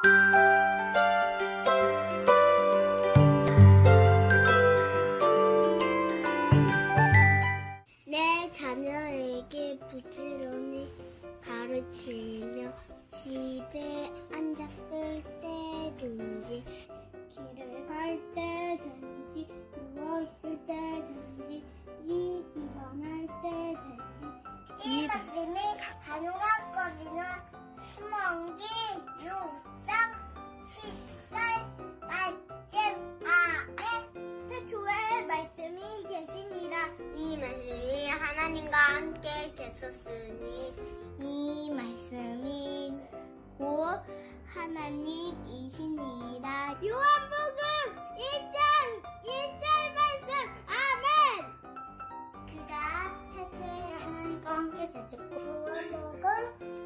내 자녀에게 부지런히 가르치며 집에 앉았을 때든지 길을 갈 때든지 누워있을 때든지 일어날 때든지 이 말씀이 가능한 것이나 수명기 6장 7절 말씀 아멘. 태초에 말씀이 계시니라. 이 말씀이 하나님과 함께 계셨으니 이 말씀이 곧 하나님이시니라. 요한복음 1장 1절 말씀 아멘. 그가 태초에 하나님과 함께 계셨고 요한복음